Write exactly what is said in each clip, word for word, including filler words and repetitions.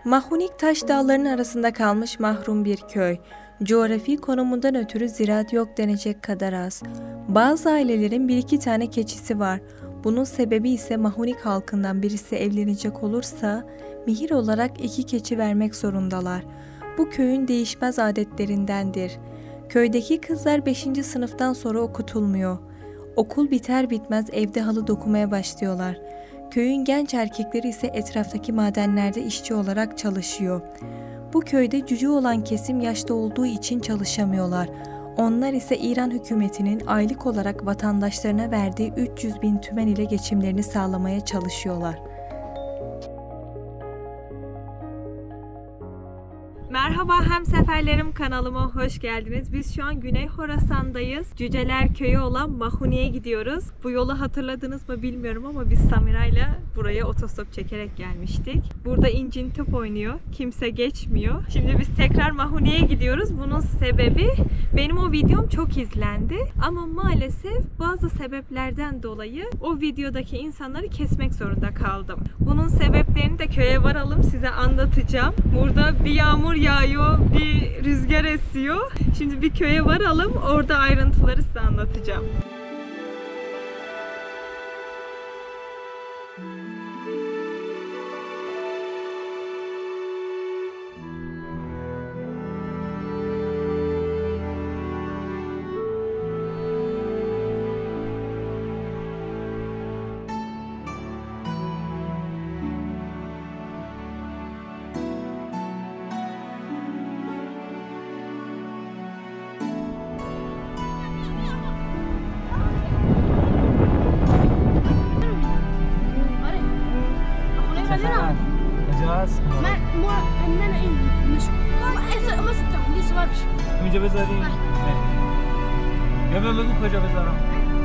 Mahunik taş dağlarının arasında kalmış mahrum bir köy. Coğrafi konumundan ötürü ziraat yok denecek kadar az. Bazı ailelerin bir iki tane keçisi var. Bunun sebebi ise Mahunik halkından birisi evlenecek olursa mihir olarak iki keçi vermek zorundalar. Bu köyün değişmez adetlerindendir. Köydeki kızlar beşinci sınıftan sonra okutulmuyor. Okul biter bitmez evde halı dokumaya başlıyorlar. Köyün genç erkekleri ise etraftaki madenlerde işçi olarak çalışıyor. Bu köyde cüce olan kesim yaşta olduğu için çalışamıyorlar. Onlar ise İran hükümetinin aylık olarak vatandaşlarına verdiği üç yüz bin tümen ile geçimlerini sağlamaya çalışıyorlar. Merhaba hemseferlerim, kanalıma hoş geldiniz. Biz şu an Güney Horasan'dayız. Cüceler köyü olan Mahuni'ye gidiyoruz. Bu yolu hatırladınız mı bilmiyorum ama biz Samira'yla buraya otostop çekerek gelmiştik. Burada incin top oynuyor. Kimse geçmiyor. Şimdi biz tekrar Mahuni'ye gidiyoruz. Bunun sebebi benim o videom çok izlendi. Ama maalesef bazı sebeplerden dolayı o videodaki insanları kesmek zorunda kaldım. Bunun sebeplerini de köye varalım size anlatacağım. Burada bir yağmur yağıyor, bir rüzgar esiyor. Şimdi bir köye varalım, orada ayrıntıları size anlatacağım. اینجا بذاریم یا من بگو کجا بذارم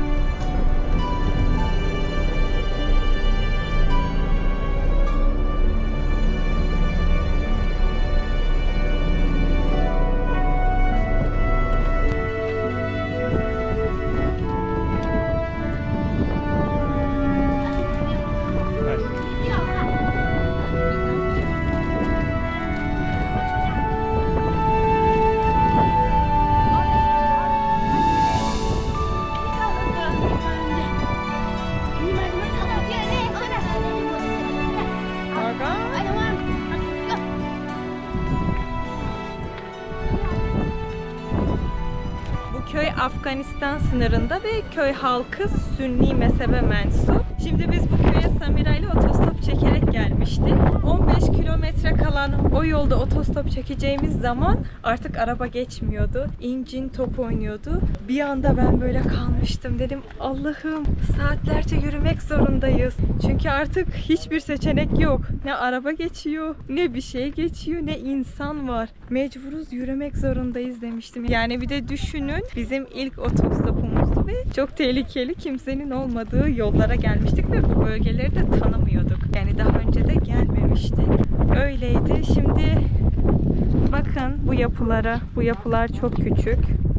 Köy Afganistan sınırında ve köy halkı Sünni mezhebe mensup. Şimdi biz bu köye Samira ile otostop çekerek gelmiştik. on beş kilometre kalan o yolda otostop çekeceğimiz zaman artık araba geçmiyordu. İncin top oynuyordu. Bir anda ben böyle kalmıştım. Dedim Allah'ım, saatlerce yürümek zorundayız. Çünkü artık hiçbir seçenek yok. Ne araba geçiyor, ne bir şey geçiyor, ne insan var. Mecburuz, yürümek zorundayız demiştim. Yani bir de düşünün, bizim ilk otostopumuzdu ve çok tehlikeli, kimsenin olmadığı yollara gelmiştik ve bu bölgeleri de tanımıyorduk. Yani daha önce de gelmemiştik. Öyleydi. Şimdi bakın bu yapılara. Bu yapılar çok küçük.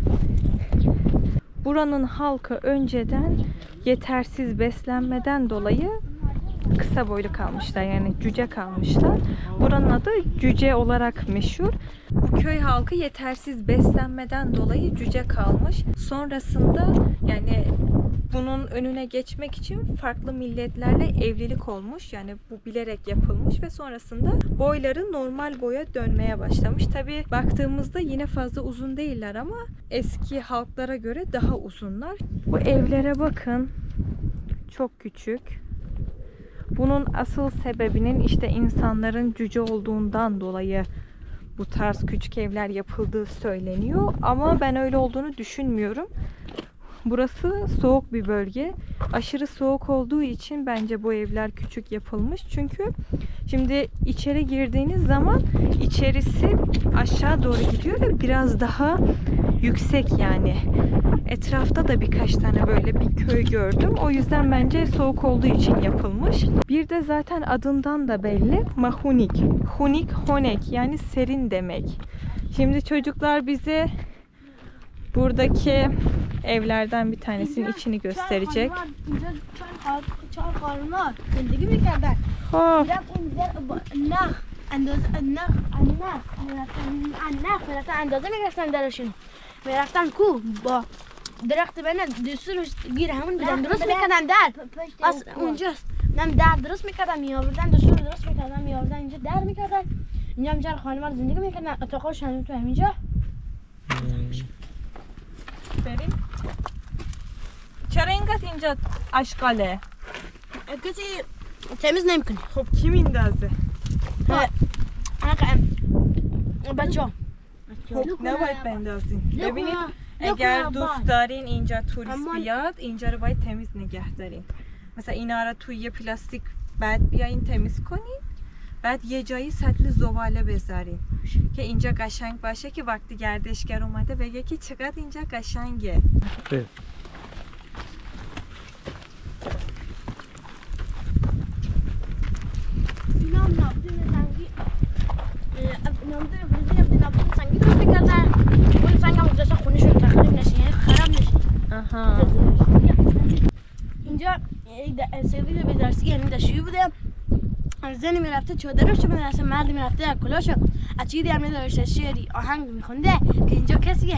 Buranın halkı önceden yetersiz beslenmeden dolayı kısa boylu kalmışlar, yani cüce kalmışlar. Buranın adı cüce olarak meşhur. Bu köy halkı yetersiz beslenmeden dolayı cüce kalmış. Sonrasında yani bunun önüne geçmek için farklı milletlerle evlilik olmuş. Yani bu bilerek yapılmış ve sonrasında boyları normal boya dönmeye başlamış. Tabi baktığımızda yine fazla uzun değiller ama eski halklara göre daha uzunlar. Bu evlere bakın. Çok küçük. Bunun asıl sebebinin işte insanların cüce olduğundan dolayı bu tarz küçük evler yapıldığı söyleniyor. Ama ben öyle olduğunu düşünmüyorum. Burası soğuk bir bölge. Aşırı soğuk olduğu için bence bu evler küçük yapılmış. Çünkü şimdi içeri girdiğiniz zaman içerisi aşağı doğru gidiyor ve biraz daha yüksek yani. Etrafta da birkaç tane böyle bir köy gördüm. O yüzden bence soğuk olduğu için yapılmış. Bir de zaten adından da belli. Mahunik. Hunik, honek yani serin demek. Şimdi çocuklar bize buradaki evlerden bir tanesinin içini gösterecek. انداز نه نه نه میرفتن اندازه میگرفتن درشون میرفتن کو با درخت بین دستورش گیر همون بودن درست میکردن در بس اونجاست نم در درست میکردن میآوردن دستور درست میکردن میآوردن اینجا در میکردن اینجا همجا خانم‌ها زندگی میکردن اتاقاش هم تو همینجا بریم. چرا اینقدر اینجا اشغاله؟ کسی تمیز نمیکنه. خب کی میندازه؟ بچه ها خب نباید بندازین. ببینید اگر دوست دارین اینجا توریست بیاد اینجا رو باید تمیز نگه دارین. مثلا اینا رو توی یه پلاستیک بعد بیاین تمیز کنین، بعد یه جایی سطل زباله بذارین که اینجا قشنگ باشه که وقتی گردشگر اومده بگه که چقدر اینجا قشنگه. اینجا سرویس بدرسی یعنی دشویی بوده زنی میرفته چادرش میرسه مردی میرفته کلاشو اچیدی هم نداشته شعری آهنگ میخونده که اینجا کسیه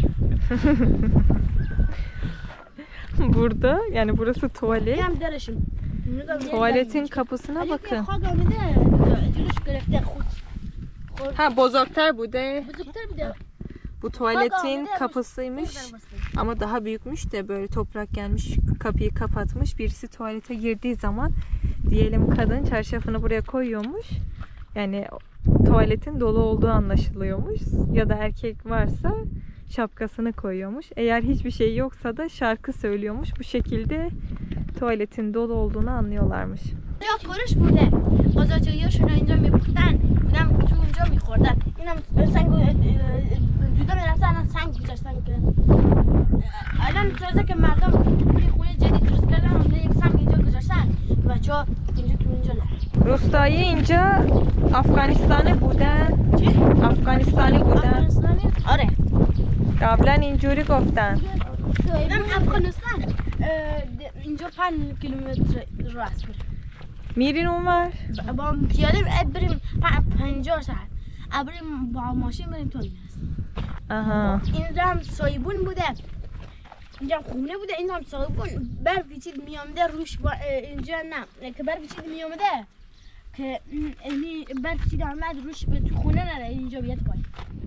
Burada yani burası tuvalet. هم درشون Tuvaletin kapısına bakın. خواهد آمده جلوش گرفته خود Ha bozoktar bude. بزرگتر بوده Bu tuvaletin kapısıymış ama daha büyükmüş de böyle toprak gelmiş kapıyı kapatmış. Birisi tuvalete girdiği zaman diyelim kadın çarşafını buraya koyuyormuş. Yani tuvaletin dolu olduğu anlaşılıyormuş. Ya da erkek varsa şapkasını koyuyormuş. Eğer hiçbir şey yoksa da şarkı söylüyormuş. Bu şekilde tuvaletin dolu olduğunu anlıyorlarmış. یا خورش بوده قاضاچیاشون اینجا میبردن بودم تو اونجا میخوردن اینم سنگ جدا میرفتن سنگ گذاشتن که الان تازه که مردم یه خونه جدید درست کردن اونجا یک سنگ اینجا گذاشتن بچه ها اینجا تو اینجا لرن Rus'tayı ince Afganistan'ı بودن. Afganistan'ı بودن. آره قبلا اینجوری گفتن. اینم افغانستان اینجا پنج کیلومتر راست میره میرین اونور؟ با پیاده بریم پنجاه ساعت بریم با ماشین بریم تا میرسیم آها اینجا هم سایبون بوده اینجا هم خونه بوده اینجا هم سایبون برف چیز میامده روش با اینجا نه که برف چیز میامده که اینی برف چیز آمد روش تو خونه نره اینجا بیاد پایین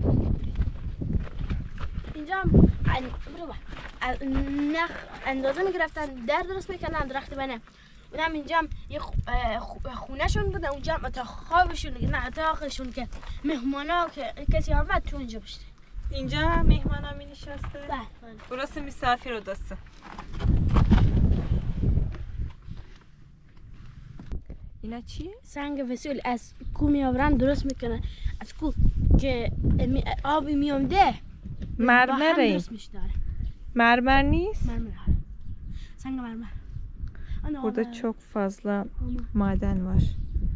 اینجا هم برو با نخ اندازه میگرفتن در درست میکنن درخت بنه اونم اینجا هم یه خونه شون بوده اونجا هم اتاق خوابشون نه اتاقشون که مهمانا که کسی آمد تو اینجا بشه اینجا مهمانا می نشسته؟ بله burası misafir odası. اینا چیه؟ سنگ وسیل از کو میآورن درست میکنن از کو که آب میامده مرمره این مرمر نیست؟ مرمر سنگ مرمر Burada çok fazla maden var.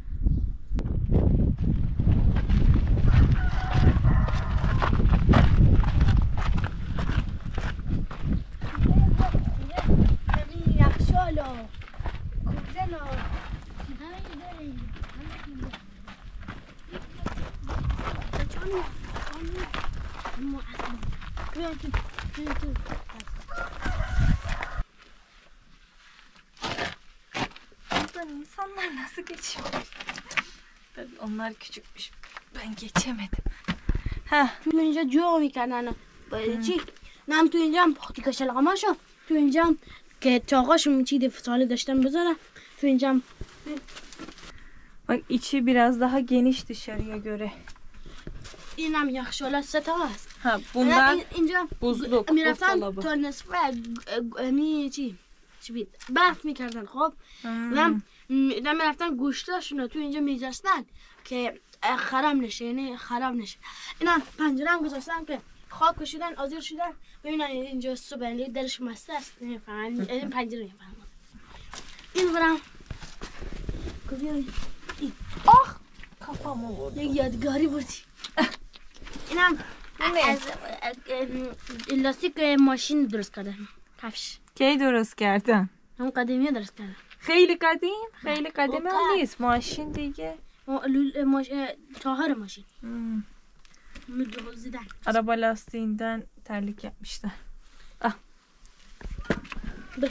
İnsanlar nasıl geçiyor? Tabii onlar küçükmüş. Ben geçemedim. Ha. تو اینجا جو میکنن چی؟ نم تو اینجا هم پختی کشلقماشو تو اینجا هم که چاقاشون چی دفعه داشتن بذارن تو اینجا هم Bak içi biraz daha geniş dışarıya göre. اینم یخچال سه تا هست. Ha bunlar اینجا buzluk, میرفتن buzdolabı. تا نصفه یعنی چی؟ چی بید؟ برف میکردن خب نم نم میرفتن گوشتاشون تو اینجا میذاشتن که خراب نشه یعنی خراب نشه اینا پنجره هم گذاشتن که خاک کشیدن آذر شدن ببینن اینجا صبح درش مسته است نمیفهمن این پنجره نمیفهمن این برام Ah! Kafamı vurdu. یک یادگاری بودی اینم از لاستیک ماشین درست کردن کفش Ki درست کردن. هم قدیمی درست کردن خیلی قدیم خیلی قدیم هم نیست ماشین دیگه Tahar maşin. Hmm. Müdürüzden. Araba lastiğinden terlik yapmışlar. Ah. Dur.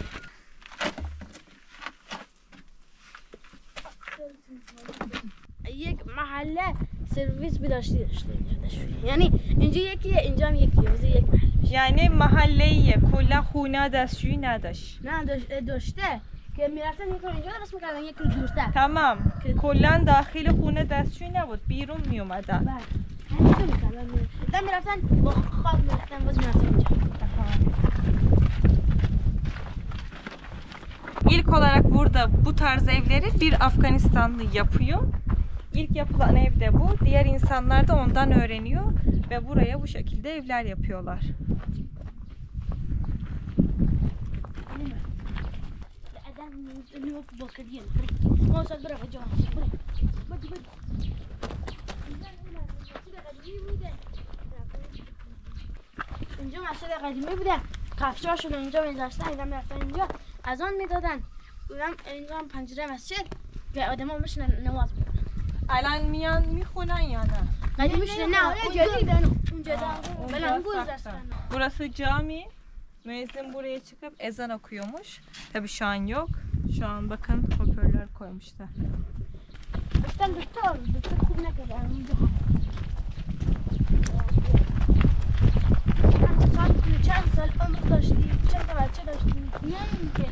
یک محله سرویس بی داشتی داشته یعنی اینجا یکیه اینجا هم یکیه واسه یک محله Yani mahalleyi kula huna dastşuyu nadaş. نه داشته که میرفتن یک رو اینجا درست میکردن یک رو دورتر Tamam. Kullan dahil hune dastşuyu nebud. Birun mi omadan? بله همینطور میکردن دیدم میرفتن با خواب میرفتن باز میرفتن اینجا. İlk olarak burada bu tarz evleri bir Afganistanlı yapıyor. İlk yapılan ev de bu. Diğer insanlar da ondan öğreniyor ve buraya bu şekilde evler yapıyorlar. اینجا مسجد قدیمی بوده کفشاشون اینجا میذاشتن اینا میرفتن اینجا اذان میدادن اونم اینجا هم پنجره مسجد که آدما میشنن نماز میخونن Alan miyan mihunan yana. قدیمیش نه جدیدن اونجا بلند گذاشتن. Burası cami. Müezzin buraya çıkıp ezan okuyormuş. Tabii şu an yok. Şu an bakın hoparlör koymuşlar. گفتم دکتر دکتر خوب نکرد اونجا چند سال عمر داشتی چند تا بچه داشتی نه اینکه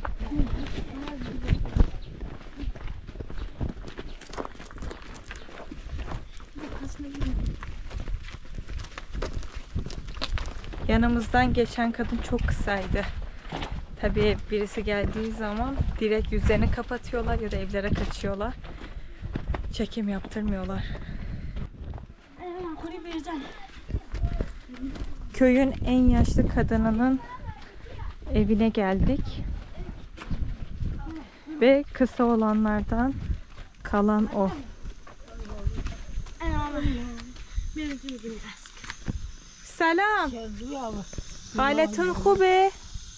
Yanımızdan geçen kadın çok kısaydı. Tabii birisi geldiği zaman direkt yüzlerini kapatıyorlar ya da evlere kaçıyorlar. Çekim yaptırmıyorlar. Köyün en yaşlı kadınının evine geldik. Ve kısa olanlardan kalan o. Selam. Haletun خوبه؟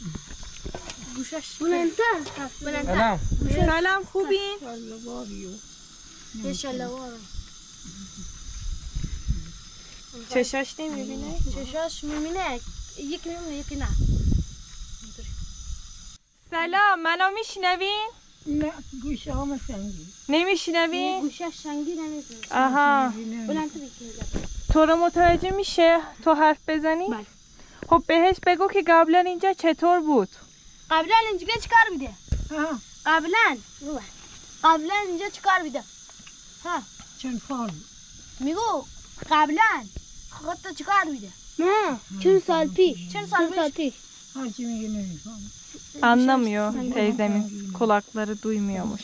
بلندتر بلندتر سلام خوبین؟ یه شلوارم چشاش نمیبینه؟ چشاش میبینه یکی میبینه یکی نه سلام منو میشنوین؟ نه گوشه ها سنگی نمیشنوین؟ گوشش سنگی نمیتونه آها بلندتر بگیر تو رو متوجه میشه تو حرف بزنی؟ بله خب بهش بگو که قبلا اینجا چطور بود؟ قبلا اینجا چیکار میده؟ ها قبلا قبلا اینجا چیکار میده؟ ها چند سال میگو قبلا خودت چیکار میده؟ نه چند سال پیش چند سال پیش هرچی میگه نمیفهم Anlamıyor teyzemiz. Kulakları duymuyormuş.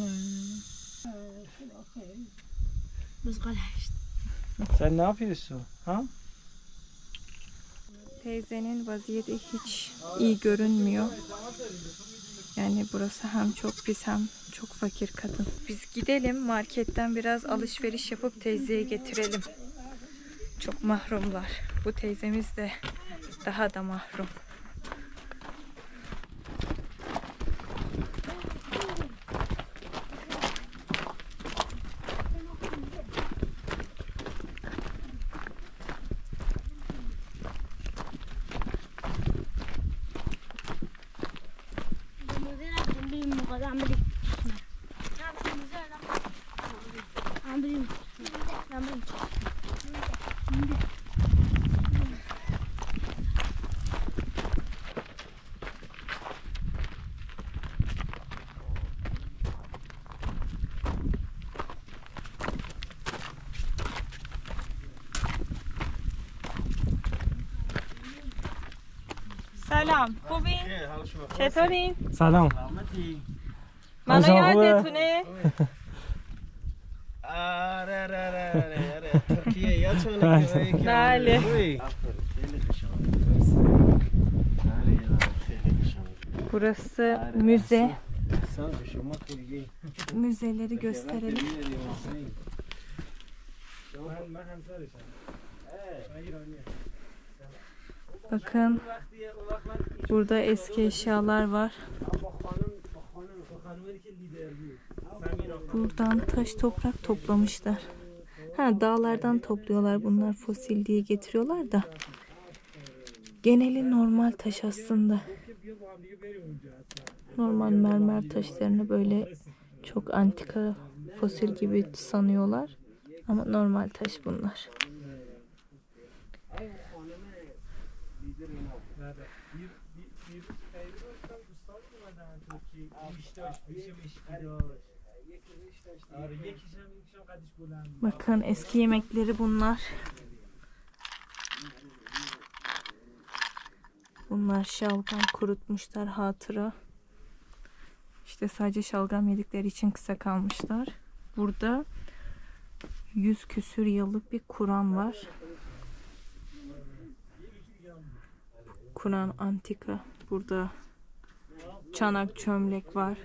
Sen ne yapıyorsun? Ha? Teyzenin vaziyeti hiç iyi görünmüyor. Yani burası hem çok pis hem çok fakir kadın. Biz gidelim marketten biraz alışveriş yapıp teyzeye getirelim. Çok mahrumlar. Bu teyzemiz de daha da mahrum. سلام خوبین؟ چطورین؟ سلام منو یادتونه؟ آره آره آره آره ترکیه یادتونه بله burası müze. Müzeleri gösterelim. Bakın burada eski eşyalar var. Buradan taş toprak toplamışlar. Ha, dağlardan topluyorlar bunlar, fosil diye getiriyorlar da. Geneli normal taş aslında. Normal mermer taşlarını böyle çok antika fosil gibi sanıyorlar. Ama normal taş bunlar. Bakın eski yemekleri bunlar. Bunlar şalgam kurutmuşlar hatıra. İşte sadece şalgam yedikleri için kısa kalmışlar. Burada yüz küsür yıllık bir Kur'an var. Kur'an antika. Burada çanak çömlek var.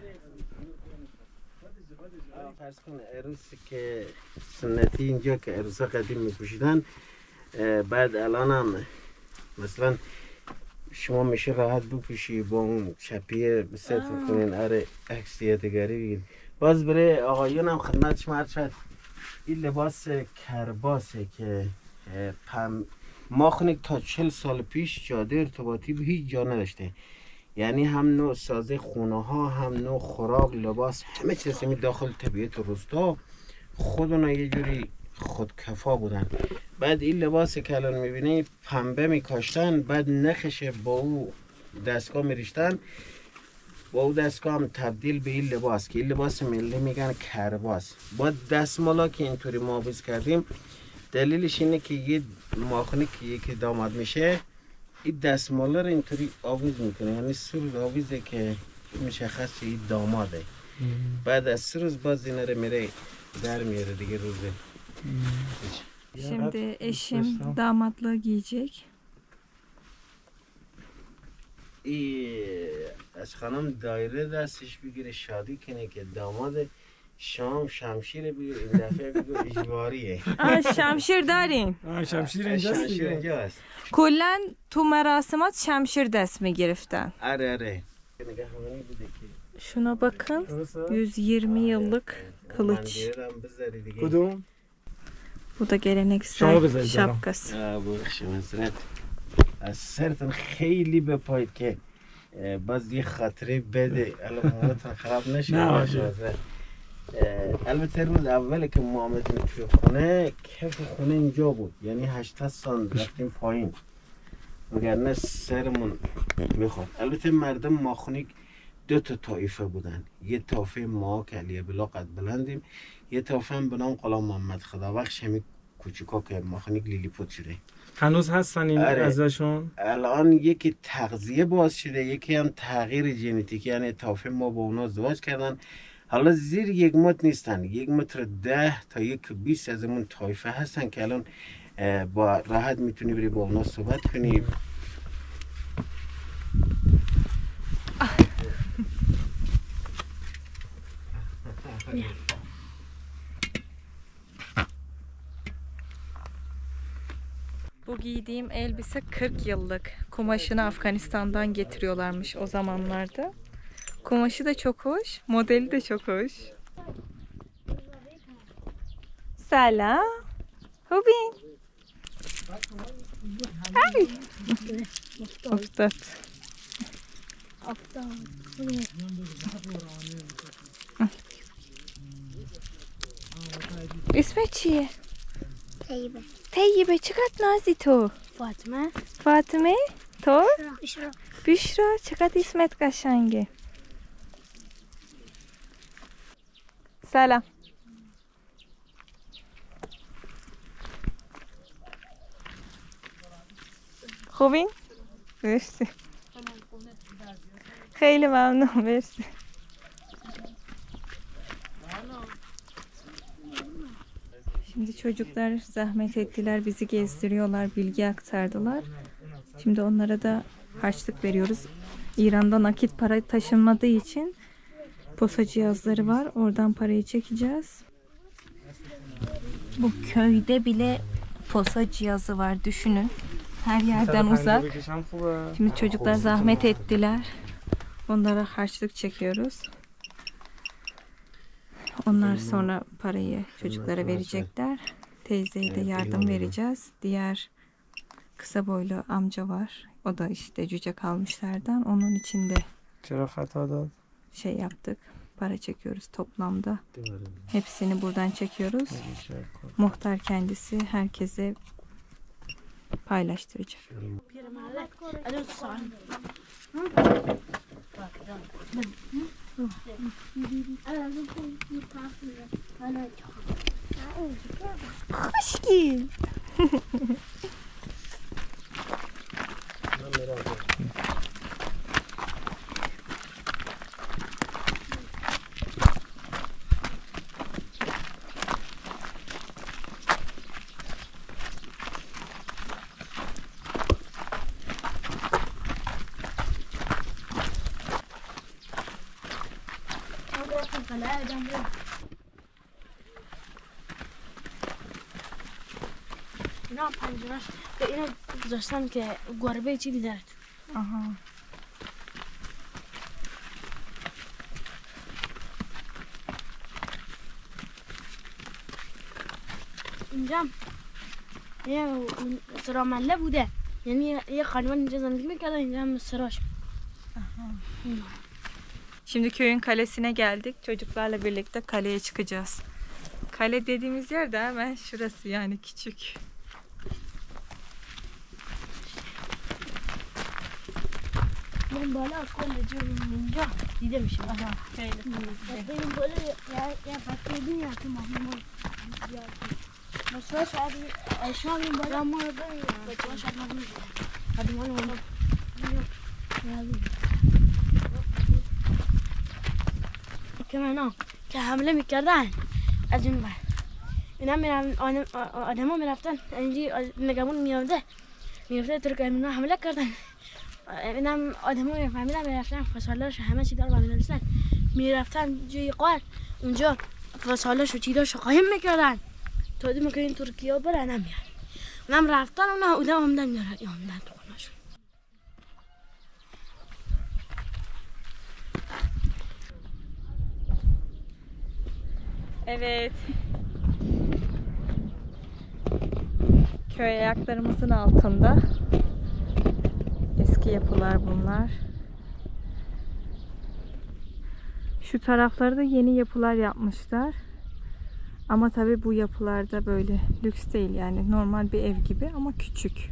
فرض کن عروسی که سنتی اینجا که عروسا قدیم میپوشیدن بعد الان هم مثلا شما میشه راحت بپوشی با اون چپیه ست کنین اره عکسیتگری بگید. باز برای آقایون هم خدمت شما عرض شد این لباس کرباسه که پم ماخنک تا چل سال پیش جاده ارتباطی به هیچ جا نداشته. یعنی هم نوع سازه خونه ها، هم نوع خوراک، لباس، همه چیز می داخل طبیعت روستا خودونا یه جوری خودکفا بودن. بعد این لباس که الان میبینی پنبه میکاشتن، بعد نخش با او دستگاه میریشتن، با او دستگاه هم تبدیل به این لباس که این لباس ملی میگن کرباس. با دستمالا که اینطوری ما آویز کردیم دلیلش اینه که یه ماخنی که یکی داماد میشه این دستمالا رو اینطوری آویز میکنه، یعنی سه روز آویزه که مشخص این داماده. بعد از سه روز باز اینا رو میره در میاره دیگه روزه. Şimdi eşim damatlığı giyecek. از خانم دایره دستش بگیره شادی کنه که داماد شام شمشیر بگیر، این دفعه بگو اجباریه. Aa, şemşir darin. شمشیر اینجاست شمشیر دیگه. اینجاست. Kullen tu merasimat şemşir desmi giriften. آره آره. نگاه همونی بوده که Şuna bakın. yüz yirmi yıllık kılıç. منگیرم بذاری دیگه. کدوم؟ Bu da Şuna geleneksel güzel şapkası. بخشی مزرد از سرتون خیلی بپایید که باز یه خاطره بده الان موتون خراب نشه. نه باشه. البته روز اولی که ما آمدیم توی خونه کف خونه اینجا بود، یعنی هشتاد سال رفتیم پایین وگرنه سرمون میخورد. البته مردم ماخونیک دو تا طایفه بودن، یه طایفه ما که علیه بلا قد بلندیم، یه طایفه هم به نام غلام محمد خدابخش، همین کوچیکا که ماخونیک لیلیپوت شده. هنوز هستن این آره. ازشون؟ الان یکی تغذیه باز شده، یکی هم تغییر ژنتیکی، یعنی طایفه ما با اونا ازدواج کردن. حالا زیر یک متر نیستن، یک متر ده تا یک بیست از اون طایفه هستن که الان با راحت میتونی بری با اونا صحبت کنی. Bu giydiğim elbise kırk yıllık. Kumaşını Afganistan'dan getiriyorlarmış o zamanlarda. Kumaşı da çok hoş, modeli de çok hoş. Selam. Hubin. Ay. Oftad. İsmet چیه؟ طیبه. طیبه. چقدر نازی تو؟ فاطمه. فاطمه؟ تو؟ بشرا. بشرا. چقدر اسمت قشنگه. سلام. خوبین؟ مرسی. خیلی ممنون. مرسی. Şimdi çocuklar zahmet ettiler, bizi gezdiriyorlar, bilgi aktardılar. Şimdi onlara da harçlık veriyoruz. İran'da nakit para taşınmadığı için posa cihazları var. Oradan parayı çekeceğiz. Bu köyde bile posa cihazı var. Düşünün. Her yerden uzak. Şimdi çocuklar zahmet ettiler. Onlara harçlık çekiyoruz. Onlar sonra parayı çocuklara verecekler. Teyzeye de yardım vereceğiz. Diğer kısa boylu amca var. O da işte cüce kalmışlardan. Onun için de şey yaptık. Para çekiyoruz toplamda. Hepsini buradan çekiyoruz. Muhtar kendisi herkese paylaştıracak. Aşkım. اینا پنجره‌اش به اینا گذاشتن که گربه چی بیدارد. Aha. اینجا یه سرامله بوده، یعنی یه خانوان اینجا زندگی میکردن، اینجا هم سراش. Şimdi köyün kalesine geldik. Çocuklarla birlikte kaleye çıkacağız. Kale dediğimiz yer de hemen şurası, yani küçük. من بالا کل جو اینجا دیده میشه. Aha, şöyle. این بالا یا یا پتو دنیا تو مهمون مثلا شاید اشام این بالا ما رو بریم مثلا شاید ما نمیشه هدی مال اون که منا که حمله میکردن از این بر اینا میرن آدما میرفتن اینجی نگمون میافته میافته ترک اینا حمله کردن. اینم آدما میفهمیدن میرفتن فسالاش همه چی دار می‌نوشتن میرفتن جای قار اونجا فسالاش و چیزاشو قایم میکردن تا دیدم که این ترکیه برن نمیاد. اونم رفتن اون اونم اومدن میارن یا اومدن تو خونه‌شون. Evet. Köy ayaklarımızın altında. Eski yapılar bunlar. Şu tarafları da yeni yapılar yapmışlar. Ama tabii bu yapılarda böyle lüks değil, yani normal bir ev gibi ama küçük.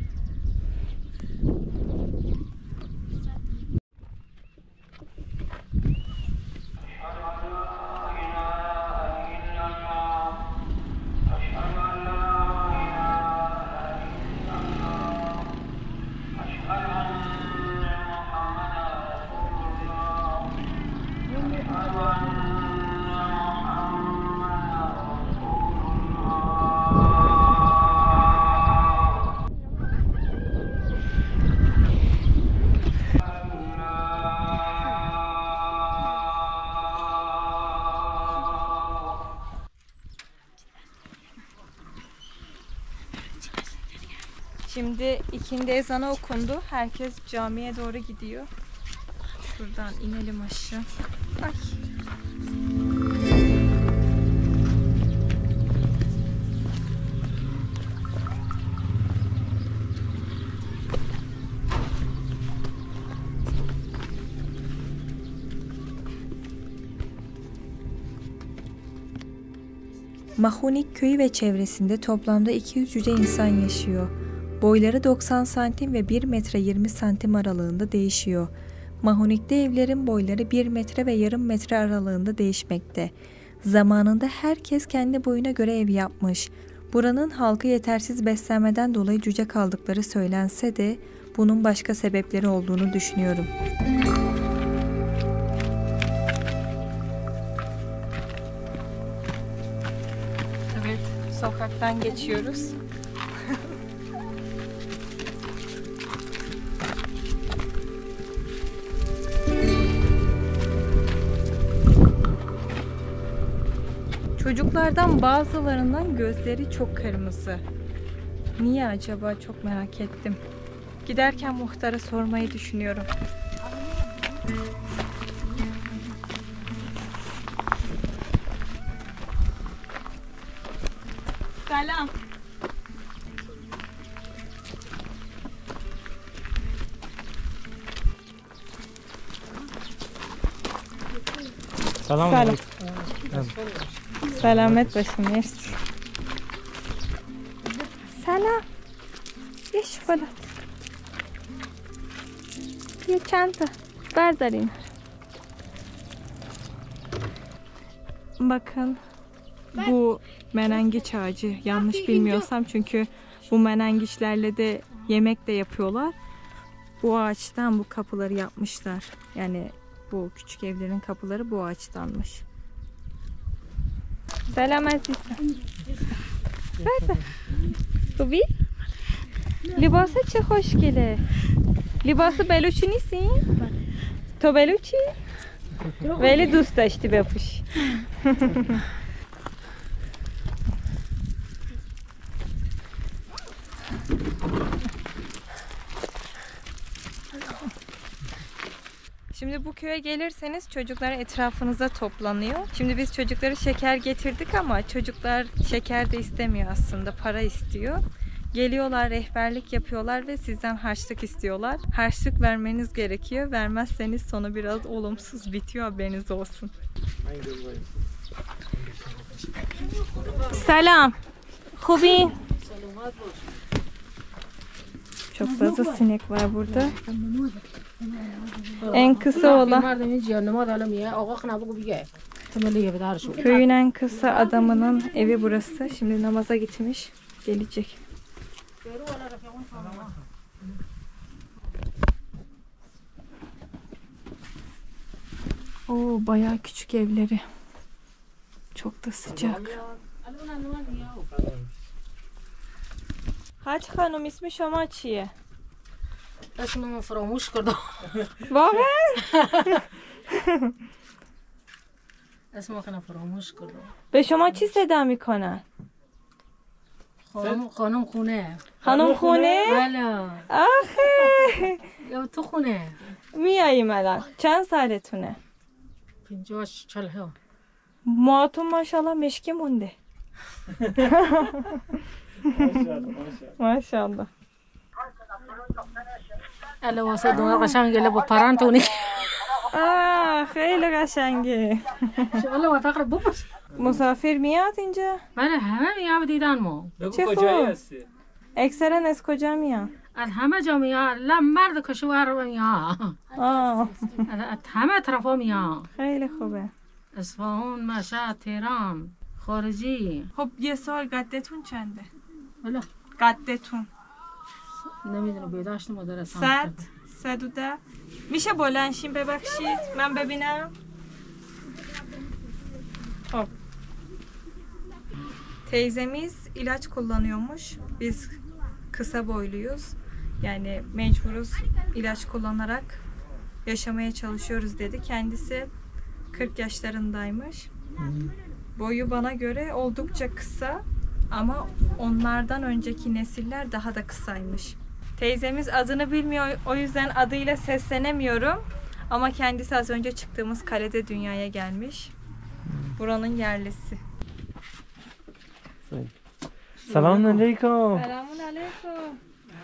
Şimdi ikindi ezanı okundu. Herkes camiye doğru gidiyor. Şuradan inelim aşağı. Ay. Mahunik köyü ve çevresinde toplamda iki yüz cüce insan yaşıyor. Boyları doksan santim ve bir metre yirmi santim aralığında değişiyor. Mahunik'te evlerin boyları bir metre ve yarım metre aralığında değişmekte. Zamanında herkes kendi boyuna göre ev yapmış. Buranın halkı yetersiz beslenmeden dolayı cüce kaldıkları söylense de bunun başka sebepleri olduğunu düşünüyorum. Evet, sokaktan geçiyoruz. Çocuklardan bazılarının gözleri çok kırmızı. Niye acaba, çok merak ettim. Giderken muhtara sormayı düşünüyorum. سلام. سلام سلام. علیکم. سلامت باشی. مرسی. سلام. یه شکلات. یه چند تا بردارین. Bakın bu menengiç ağacı, yanlış bilmiyorsam, çünkü bu menengiçlerle de yemek de yapıyorlar. Bu ağaçtan bu kapıları yapmışlar. Yani bu küçük evlerin kapıları bu ağaçtanmış. Selam azizim. Bada. خوبی؟ لباسه چه خوشگله. لباس بلوچی نیستی؟ تو بلوچی؟ ولی دوست داشتی بپوشی. Şimdi bu köye gelirseniz çocuklar etrafınıza toplanıyor. Şimdi biz çocuklara şeker getirdik ama çocuklar şeker de istemiyor aslında, para istiyor. Geliyorlar, rehberlik yapıyorlar ve sizden harçlık istiyorlar. Harçlık vermeniz gerekiyor. Vermezseniz sonu biraz olumsuz bitiyor, haberiniz olsun. Selam. Hubi. Çok fazla sinek var burada. En kısa olan köyün en kısa adamının evi burası. Şimdi namaza gitmiş. Gelecek. Oo, bayağı küçük evleri. Çok da sıcak. Haç hanım, ismi şoma çiye? اسمم فراموش کردم. واقعا؟ اسمم خانم فراموش کردم. به شما چی صدا میکنن؟ خانم خانم خونه. خانم خونه؟ بله. آخه یا تو خونه. میاییم الان. چند سالتونه؟ پنجاه چهل ها. موهاتون ماشاءالله مشکی مونده. ماشاءالله. الا واسه دو قشنگ گله با پرانتونی. آه خیلی قشنگه. شغل و تقرب بپرس. مسافر میاد اینجا؟ بله همه میاد دیدن ما. چه خوب. اکثرا از کجا میان؟ از همه جا میاد. لم مرد کشور میاد. آه. از همه طرفا میاد. خیلی خوبه. اصفهان، مشهد، تهران، خارجی. خب یه سال قدتون چنده؟ بله. قدتون؟ نمیدونم بیداشت مادر صد؟ صد و ده؟ میشه بلنشین ببخشید؟ من ببینم؟ خب. Teyzemiz ilaç kullanıyormuş. Biz kısa boyluyuz. Yani mecburuz, ilaç kullanarak yaşamaya çalışıyoruz dedi. Kendisi kırk yaşlarındaymış. Boyu bana göre oldukça kısa ama onlardan önceki nesiller daha da kısaymış. Teyzemiz adını bilmiyor, o yüzden adıyla seslenemiyorum. Ama kendisi az önce çıktığımız kalede dünyaya gelmiş. Buranın yerlisi. سلام علیکم. Selamun aleyküm.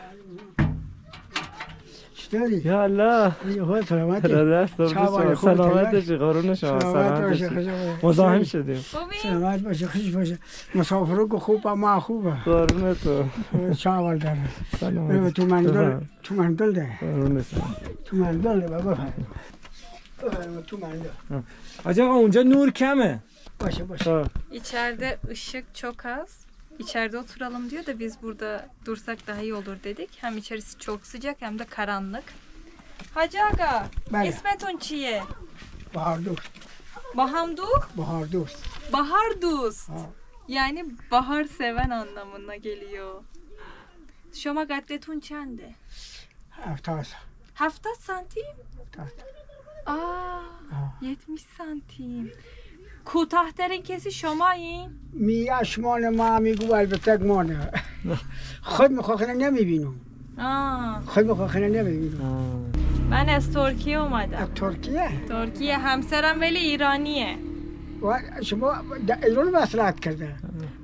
چطوری؟ یا الله. خود سلامتی؟ ارادت دارم. سلامت باشی قرون شما. سلامت باشی. مزاحم شدیم. سلامت باشی، خوش باشی. مسافرو که خوبه، ما خوبه. قرون تو. چاول داره. سلامت. تو مندل، تو مندل ده. قرون شما. تو مندل ده بابا. تو mendil. Acaba اونجا نور کمه. باشه باشه. İçeride ışık çok az. İçeride oturalım diyor da biz burada dursak daha iyi olur dedik. Hem içerisi çok sıcak hem de karanlık. Hacı Aga, Bale. İsmetun çiye? Bahar dost. Bahamduk? Bahar dost. Bahar dost. Ha. Yani bahar seven anlamına geliyor. Şoma gaddetun çende? Haftas. Hafta santim? Haftas. Aa, yetmiş santim. کوتاه‌ترین کسی شمایین؟ می اشمان ما میگو البته مانه. خود میخواخنه نمیبینم. آه. خود میخواخنه نمیبینم. من از ترکیه اومدم. از ترکیه؟ ترکیه، همسرم ولی ایرانیه. و شما در ایران وصلت کرده؟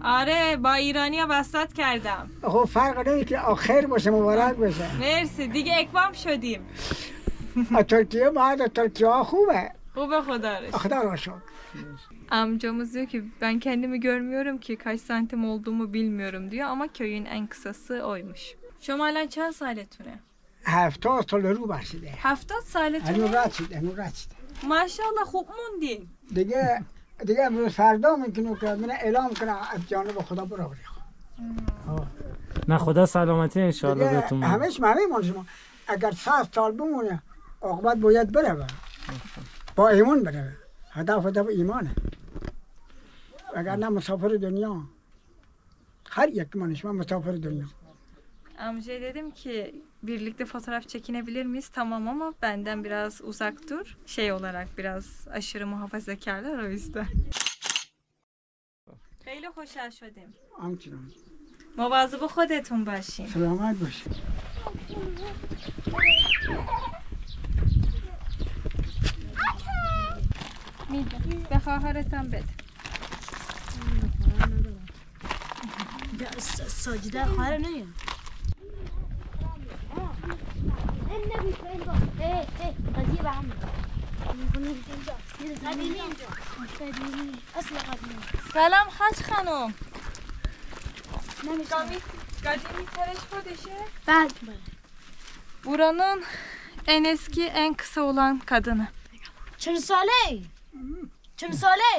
آره با ایرانیا وصلت کردم. خب فرق نمی که آخر باشه مبارک باشه. مرسی دیگه اقوام شدیم. ترکیه ما da Türkiye خوبه. خوبه خدا رو. خدا رو شکر. Amcamız diyor ki ben kendimi görmüyorum ki kaç santim olduğumu bilmiyorum diyor ama köyün en kısası oymuş. شما الان چند سالتونه؟ هفتاد سال رو برسیده. هفتاد سالتونه؟ هنوز رد شده هنوز رد شده. ماشاءالله خوب موندین. دیگه دیگه امروز فردا میکنه که من اعلام کنه از جانب خدا برو بری. نه خدا سلامتی ان شاء الله بهتون. همش معلومه شما اگر صد سال بمونه عاقبت باید بره با ایمان بره. هدف هدف ایمانه. اگر نه مسافر دنیا. Her yakmanış ben misafir dünya. Amcaya dedim ki birlikte fotoğraf çekinebilir miyiz? Tamam ama benden biraz uzak dur. Şey olarak biraz aşırı muhafazakarlar o yüzden. خیلی خوشحال شدیم. همچنان. مواظب خودتون باشین. سلامت باشین. میدم. به خواهرتم بده. ساجده خواهر نیم. سلام حاج خانم. Kadimi Tereş Kodeşi. Ben. Buranın en eski, en kısa olan kadını. چند ساله؟ چند ساله؟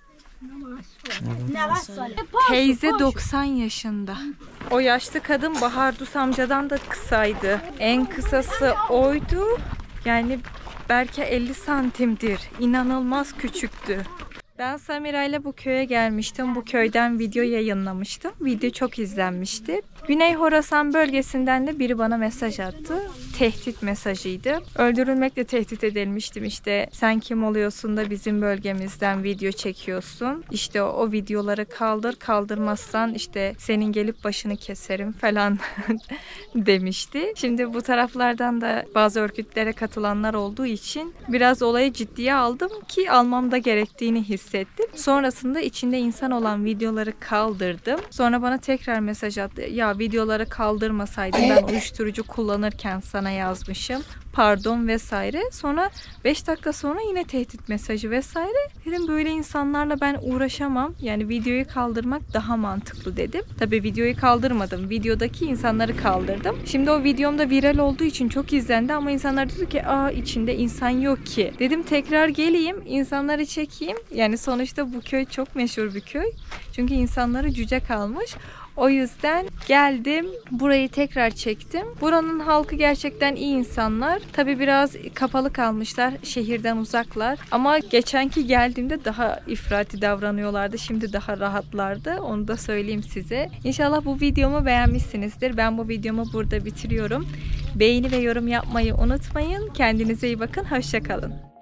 نود ساله. Teyze doksan yaşında. O yaşlı kadın Bahardus amcadan da kısaydı. En kısası oydu. Yani belki elli santimdir. İnanılmaz küçüktü. Ben Samira ile bu köye gelmiştim. Bu köyden video yayınlamıştım. Video çok izlenmişti. Güney Horasan bölgesinden de biri bana mesaj attı. Tehdit mesajıydı. Öldürülmekle tehdit edilmiştim işte. Sen kim oluyorsun da bizim bölgemizden video çekiyorsun. İşte o, o videoları kaldır. Kaldırmazsan işte senin gelip başını keserim falan demişti. Şimdi bu taraflardan da bazı örgütlere katılanlar olduğu için biraz olayı ciddiye aldım ki almam da gerektiğini hissettim. Sonrasında içinde insan olan videoları kaldırdım. Sonra bana tekrar mesaj attı. Ya videoları kaldırmasaydım ben uyuşturucu kullanırken sana yazmışım. Pardon vesaire. Sonra beş dakika sonra yine tehdit mesajı vesaire. Dedim böyle insanlarla ben uğraşamam. Yani videoyu kaldırmak daha mantıklı dedim. Tabii videoyu kaldırmadım. Videodaki insanları kaldırdım. Şimdi o videomda viral olduğu için çok izlendi ama insanlar dedi ki aa içinde insan yok ki. Dedim tekrar geleyim, insanları çekeyim. Yani sonuçta bu köy çok meşhur bir köy. Çünkü insanları cüce kalmış. O yüzden geldim, burayı tekrar çektim. Buranın halkı gerçekten iyi insanlar. Tabii biraz kapalı kalmışlar, şehirden uzaklar. Ama geçenki geldiğimde daha ifrati davranıyorlardı. Şimdi daha rahatlardı. Onu da söyleyeyim size. İnşallah bu videomu beğenmişsinizdir. Ben bu videomu burada bitiriyorum. Beğeni ve yorum yapmayı unutmayın. Kendinize iyi bakın. Hoşça kalın.